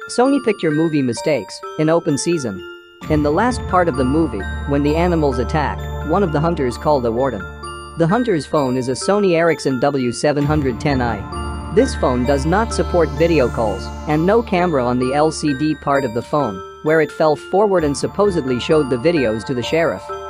SonyPicture Movie Mistakes, in open season. In the last part of the movie, when the animals attack, one of the hunters called the warden. The hunter's phone is a SonyEricsson W710i. This phone does not support video calls and no camera on the LCD part of the phone, where it fell forward and supposedly showed the videos to the sheriff.